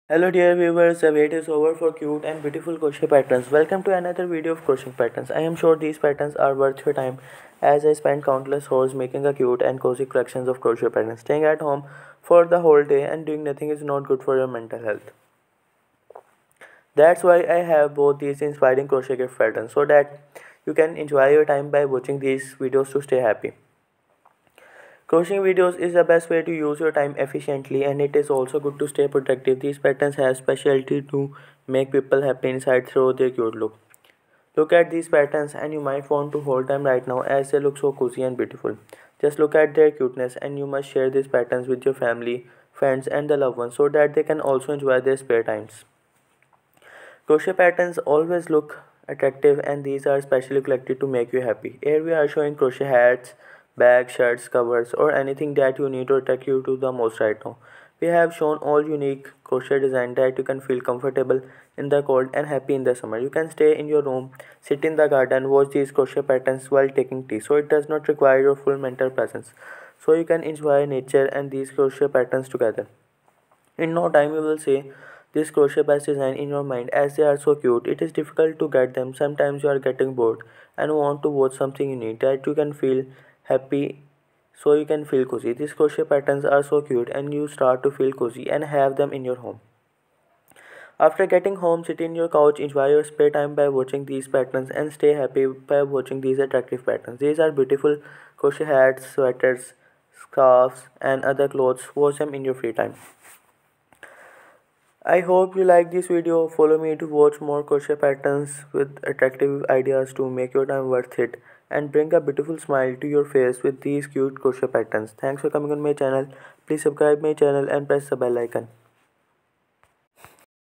Hello dear viewers, the wait is over for cute and beautiful crochet patterns. Welcome to another video of crochet patterns. I am sure these patterns are worth your time as I spent countless hours making a cute and cozy collections of crochet patterns. Staying at home for the whole day and doing nothing is not good for your mental health. That's why I have both these inspiring crochet gift patterns so that you can enjoy your time by watching these videos to stay happy. Crocheting videos is the best way to use your time efficiently and it is also good to stay productive. These patterns have specialty to make people happy inside through their cute look. Look at these patterns and you might want to hold them right now as they look so cozy and beautiful. Just look at their cuteness and you must share these patterns with your family, friends and the loved ones so that they can also enjoy their spare times. Crochet patterns always look attractive and these are specially collected to make you happy. Here we are showing crochet hats, bags, shirts, covers or anything that you need to attract you to the most right now. We have shown all unique crochet design that you can feel comfortable in the cold and happy in the summer. You can stay in your room, sit in the garden, watch these crochet patterns while taking tea. So it does not require your full mental presence. So you can enjoy nature and these crochet patterns together. In no time you will see this crochet patch design in your mind as they are so cute. It is difficult to get them. Sometimes you are getting bored and want to watch something unique that you can feel happy so you can feel cozy. These crochet patterns are so cute and you start to feel cozy and have them in your home. After getting home, sit in your couch, enjoy your spare time by watching these patterns and stay happy by watching these attractive patterns. These are beautiful crochet hats, sweaters, scarves and other clothes. Watch them in your free time. I hope you like this video. Follow me to watch more crochet patterns with attractive ideas to make your time worth it and bring a beautiful smile to your face with these cute crochet patterns. Thanks for coming on my channel. Please subscribe my channel and press the bell icon.